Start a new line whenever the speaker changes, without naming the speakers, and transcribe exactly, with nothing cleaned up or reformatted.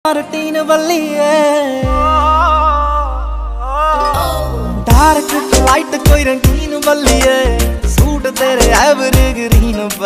Routine बल्ली है dark light कोई रंगीन बल्ली है सूट तेरे एवरग्रीन।